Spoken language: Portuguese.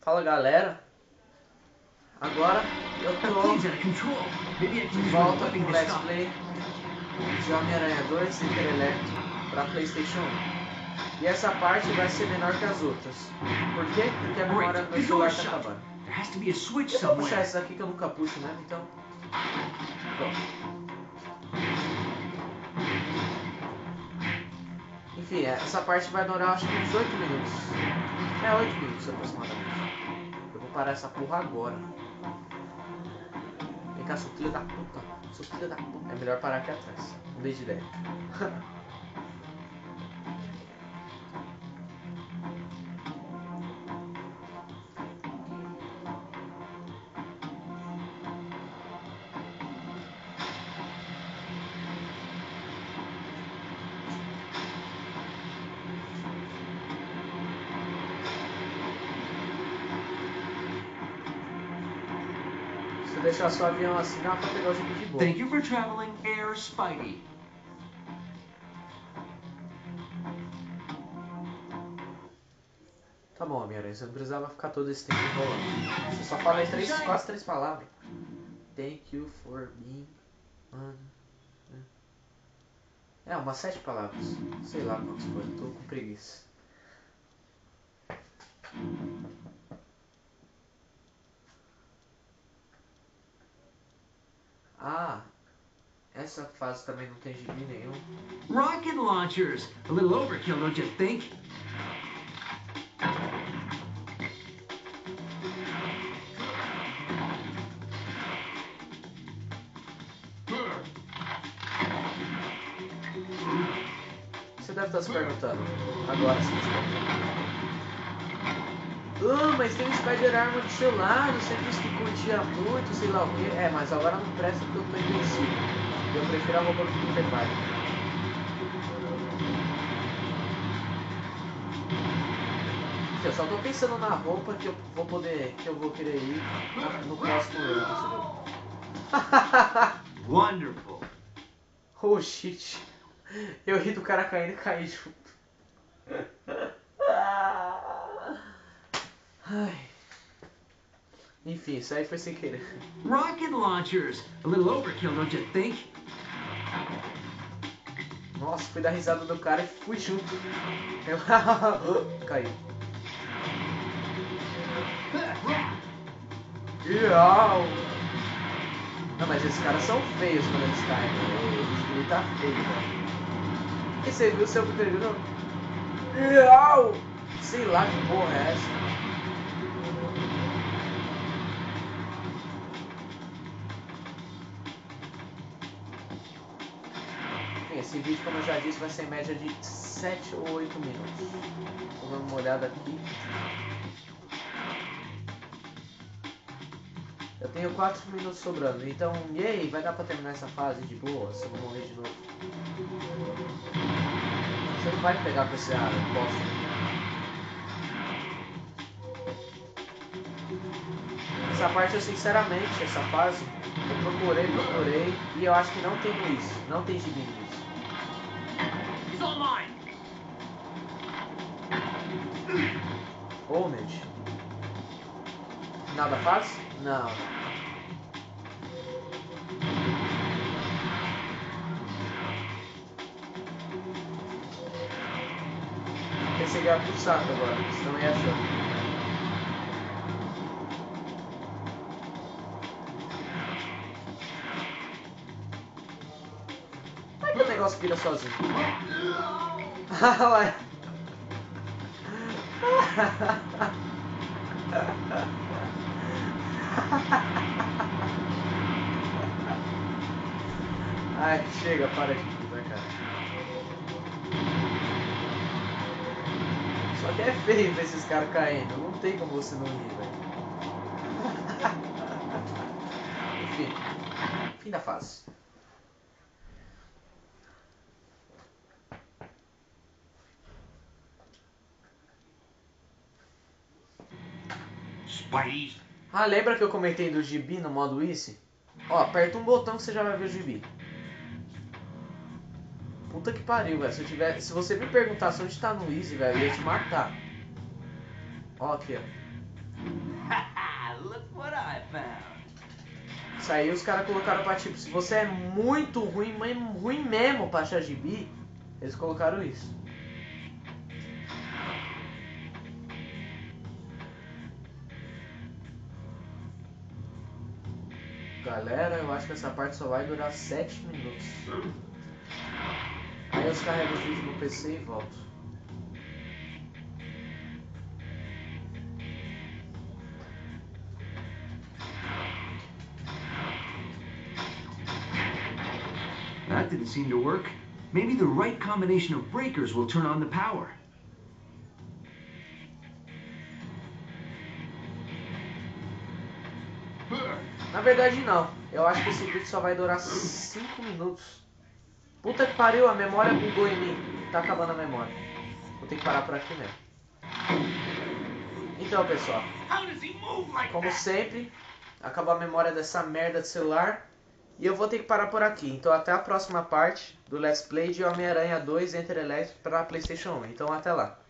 Fala galera, agora eu tô de volta com o Let's Play de Homem-Aranha 2 Super Electro para Playstation 1. E essa parte vai ser menor que as outras. Por quê? Porque a memória do meu celular tá acabando. Eu vou puxar esse daqui que eu nunca puxo mesmo, então... Bom. Enfim, essa parte vai durar acho que uns 8 minutos. 8 minutos aproximadamente. Eu vou parar essa porra agora. Vem cá, seu filho da puta. Seu filho da puta. É melhor parar aqui atrás. Um beijo de ideia. Se eu deixar seu avião assim, dá pra pegar o jeito de boa. Thank you for traveling Air Spidey. Tá bom, Homem-Aranha, você não precisava ficar todo esse tempo enrolando. Você só fala aí quase três palavras. Thank you for being on... umas 7 palavras. Sei lá quantas foi, tô com preguiça. Ah, essa fase também não tem gibi nenhum. Rocket launchers. A little overkill, don't you think? Você deve estar se perguntando. Agora sim, mas tem um Spider-Arma do seu lado, você disse que curtia muito, sei lá o que. Mas agora não presta porque eu tô invencível. Eu prefiro a roupa do Peter Parker. Eu só tô pensando na roupa que eu vou querer ir no próximo jogo. Wonderful. Oh shit. Eu ri do cara caindo e caí junto. Ai. Enfim, isso aí foi sem querer. Rocket launchers. A little overkill, don't you think? Nossa, fui dar risada do cara e fui junto. Eu caí. Não, mas esses caras são feios quando eles caem. Ele tá feio, velho. E você viu o seu Peter Grill? Sei lá que porra é essa. Esse vídeo, como eu já disse, vai ser em média de 7 ou 8 minutos. Vou dar uma olhada aqui. Eu tenho 4 minutos sobrando, então, yay, vai dar pra terminar essa fase de boa, se eu não morrer de novo. Você não vai pegar com esse ar, eu posso. Essa parte, eu sinceramente, essa fase, eu procurei, e eu acho que não tem isso, não tem gibi nisso. Omed. Nada faz? Não. Pensei que ia pro saco agora, senão ia achar. Como é que o negócio vira sozinho? Ué. Ai, chega, para de rir, vai, cara. Só que é feio ver esses caras caindo. Não tem como você não rir, velho. Enfim. Fim da fase. Spidey. Ah, lembra que eu comentei do gibi no modo Easy? Ó, aperta um botão que você já vai ver o gibi. Puta que pariu, velho. Se você me perguntasse onde tá no Easy, velho, eu ia te matar. Ó, aqui, ó. Look what I found. Isso aí os caras colocaram pra tipo, se você é muito ruim, ruim mesmo pra achar gibi, eles colocaram isso. Galera, eu acho que essa parte só vai durar 7 minutos. Aí eu descarrego o vídeo no PC e volto. That didn't seem to work. Maybe the right combination of breakers will turn on the power. Na verdade não, eu acho que esse vídeo só vai durar 5 minutos. Puta que pariu, a memória bugou em mim. Tá acabando a memória. Vou ter que parar por aqui mesmo. Então pessoal, como sempre, acabou a memória dessa merda de celular. E eu vou ter que parar por aqui. Então até a próxima parte do Let's Play de Homem-Aranha 2 Enter Electric para PlayStation 1. Então até lá.